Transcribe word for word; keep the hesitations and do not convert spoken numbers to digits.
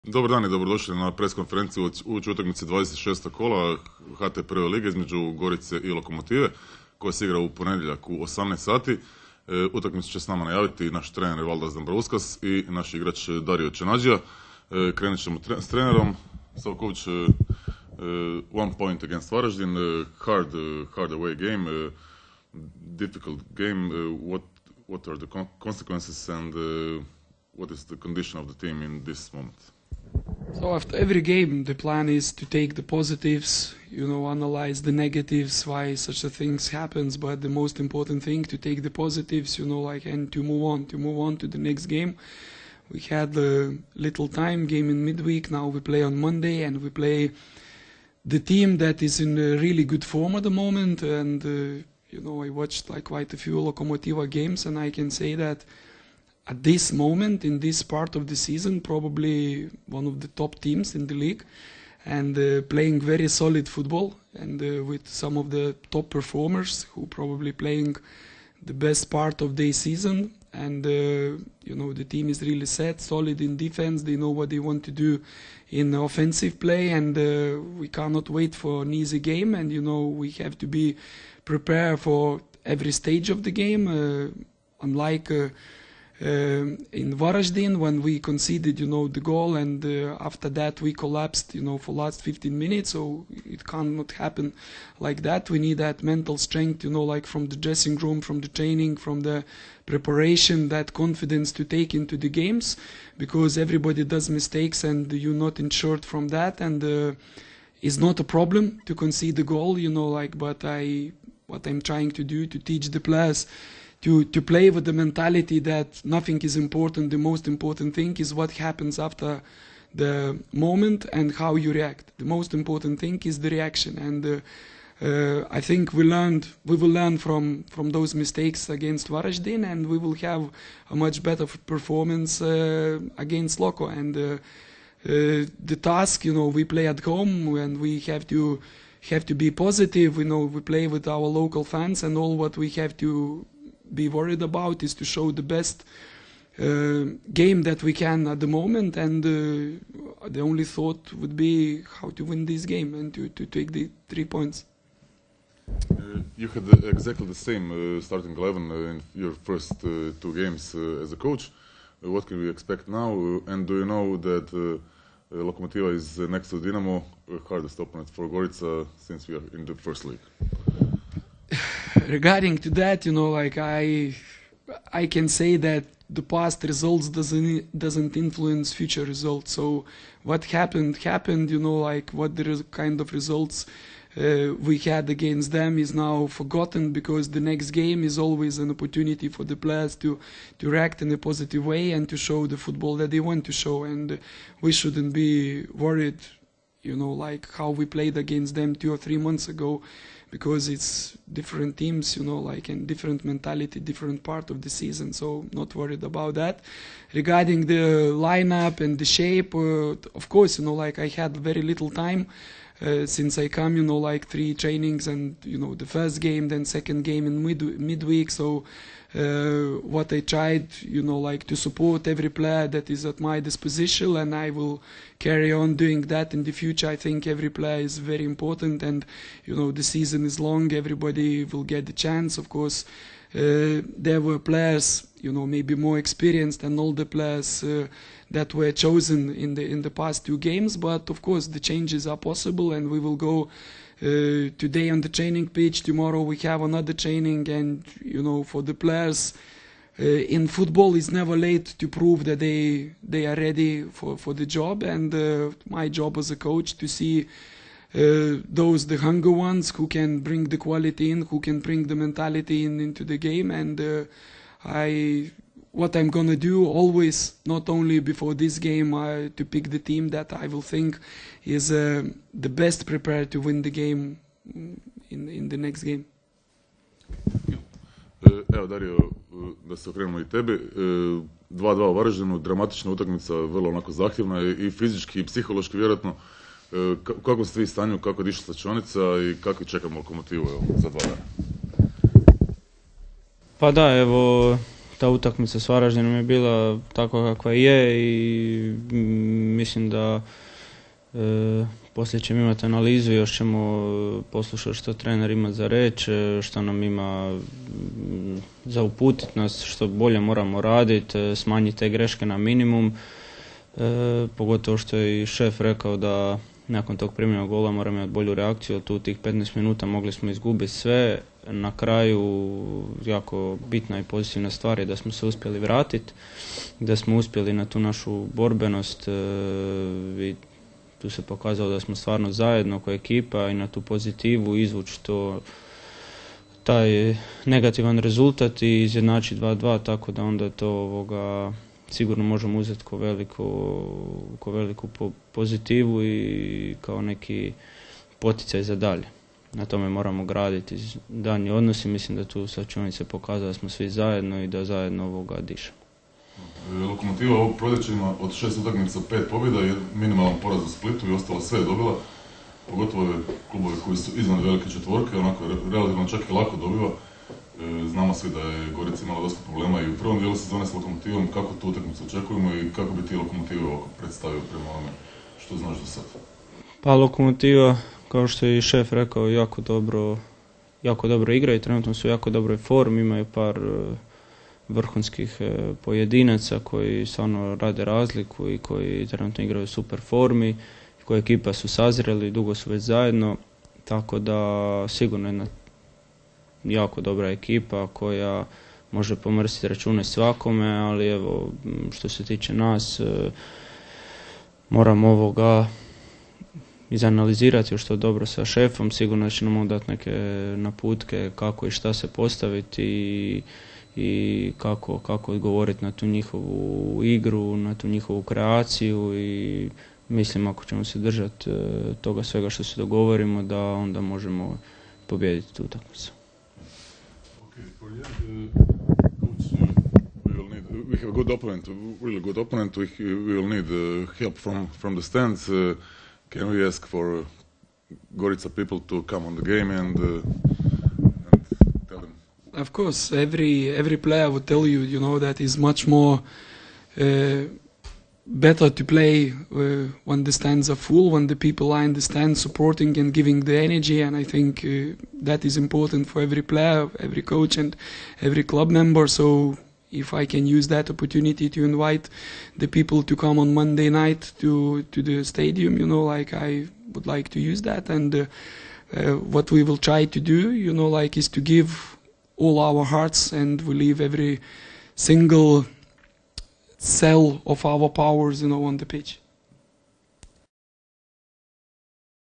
Dobar dan i dobrodošli na pres konferenciju uoči utakmice dvadeset šestog kola H T prve lige između Gorice i Lokomotive, koja se igra u ponedjeljak u osamnaest sati. E, utakmicu će s nama najaviti naš trener Valdas Dambrauskas i naš igrač Dario Čenadžija. E, krenut ćemo tre- s trenerom. So coach, uh, uh, one point against Varaždin, uh, hard, uh, hard away game, uh, difficult game. Uh, what, what are the con- consequences and uh, what is the condition of the team in this moment? So after every game, the plan is to take the positives, you know, analyze the negatives, why such a things happens. But the most important thing to take the positives, you know, like and to move on, to move on to the next game. We had a little time game in midweek. Now we play on Monday, and we play the team that is in a really good form at the moment. And uh, you know, I watched like quite a few Lokomotiva games, and I can say that at this moment, in this part of the season, probably one of the top teams in the league, and uh, playing very solid football, and uh, with some of the top performers who probably playing the best part of their season. And uh, you know, the team is really set, solid in defense. They know what they want to do in offensive play, and uh, we cannot wait for an easy game. And you know, we have to be prepared for every stage of the game. Uh, unlike uh, Uh, in Varaždin, when we conceded, you know, the goal, and uh, after that we collapsed, you know, for last fifteen minutes. So it cannot happen like that. We need that mental strength, you know, like from the dressing room, from the training, from the preparation, that confidence to take into the games, because everybody does mistakes, and you're not insured from that. And uh, it's not a problem to concede the goal, you know, like. But I, what I'm trying to do to teach the players to to play with the mentality that nothing is important. The most important thing is what happens after the moment and how you react. The most important thing is the reaction, and uh, uh, I think we learned we will learn from from those mistakes against Varaždin, and we will have a much better performance uh, against Loko. And uh, uh, the task, you know, we play at home, and we have to have to be positive. You know, we play with our local fans, and all what we have to be worried about is to show the best uh, game that we can at the moment, and uh, the only thought would be how to win this game and to, to take the three points. Uh, you had uh, exactly the same uh, starting eleven uh, in your first uh, two games uh, as a coach. Uh, what can we expect now? Uh, and do you know that uh, uh, Lokomotiva is uh, next to Dinamo, uh, hardest opponent for Gorica since we are in the first league? Regarding to that, you know, like I, I can say that the past results doesn't doesn't influence future results. So what happened happened. You know, like what the res- kind of results uh, we had against them is now forgotten, because the next game is always an opportunity for the players to to react in a positive way and to show the football that they want to show. And we shouldn't be worried, you know, like how we played against them two or three months ago, because it's different teams, you know, like, and different mentality, different part of the season. So not worried about that. Regarding the lineup and the shape, uh, of course, you know, like I had very little time uh, since I come, you know, like three trainings, and you know, the first game, then second game in mid midweek. So uh, what I tried, you know, like to support every player that is at my disposition, and I will carry on doing that in the future. I think every player is very important, and you know, the season is long. Everybody will get the chance. Of course, uh, there were players, you know, maybe more experienced than all the players uh, that were chosen in the in the past two games. But of course, the changes are possible, and we will go uh, today on the training pitch. Tomorrow we have another training, and you know, for the players, Uh, in football, it's never late to prove that they they are ready for, for the job. And uh, my job as a coach to see uh, those the hunger ones who can bring the quality in, who can bring the mentality in into the game. And uh, I what I'm gonna do always, not only before this game, uh, to pick the team that I will think is uh, the best prepared to win the game in in the next game. Evo, Dario, da se okrenemo i tebi. dva dva u Varaždinu, dramatična utakmica, vrlo onako zahtjevna i fizički i psihološki vjerojatno. U kakvom ste vi stanju, kako diše slačionica i kako čekamo Lokomotivu evo, za dva dana? Pa da, evo, ta utakmica s Varaždinom je bila takva kakva je i mislim da e, poslije ćemo imati analizu, još ćemo poslušati što trener ima za reći, što nam ima za uputiti nas, što bolje moramo raditi, smanjiti te greške na minimum. E, pogotovo što je i šef rekao da nakon tog primljenog gola moramo imati bolju reakciju, tu tih petnaest minuta mogli smo izgubiti sve. Na kraju jako bitna i pozitivna stvar je da smo se uspjeli vratiti, da smo uspjeli na tu našu borbenost e, i tu se pokazalo da smo stvarno zajedno kao ekipa i na tu pozitivu izvući to, taj negativan rezultat i izjednači dva dva, tako da onda to ovoga, sigurno možemo uzeti kao veliku, kao veliku po, pozitivu i kao neki poticaj za dalje. Na tome moramo graditi daljnji odnosi, mislim da tu sačunice pokazala da smo svi zajedno i da zajedno ovoga dišemo. Lokomotiva ovog proljeća ima od šest utakmica pet pobjeda i minimalan poraz u Splitu i ostalo sve je dobila. Pogotovo je klubovi koji su izvan velike četvorke, onako relativno čak i lako dobiva. E, znamo svi da je Gorica imala dosta problema i u prvom dijelu sezone s Lokomotivom. Kako tu utakmicu očekujemo i kako bi ti Lokomotive ovako predstavio prema ovome što znaš do sad? Pa Lokomotiva, kao što je i šef rekao, jako dobro, jako dobro igra i trenutno su u jako dobroj formi, imaju par vrhunskih e, pojedinaca koji stvarno rade razliku i koji trenutno igraju u super formi, koje ekipa su sazreli, dugo su već zajedno, tako da sigurno jedna jako dobra ekipa koja može pomrsiti račune svakome, ali evo što se tiče nas e, moramo ovoga izanalizirati što dobro sa šefom, sigurno će nam dati neke naputke kako i šta se postaviti i i kako, kako odgovoriti na tu njihovu igru, na tu njihovu kreaciju i mislim ako ćemo se držati e, toga svega što se dogovorimo da onda možemo pobijediti tu utakmicu. Okay, for the end, uh, coach, uh, we will need, we have a good opponent, a really good opponent. We, we will need uh, help from from the stands. Uh, can we ask for uh, Gorica people to come on the game and uh, Of course, every every player would tell you, you know, that is much more uh, better to play uh, when the stands are full, when the people are in the stands supporting and giving the energy, and I think uh, that is important for every player, every coach and every club member. So if I can use that opportunity to invite the people to come on Monday night to, to the stadium, you know, like I would like to use that, and uh, uh, what we will try to do, you know, like is to give all our hearts, and we leave every single cell of our powers, you know, on the pitch.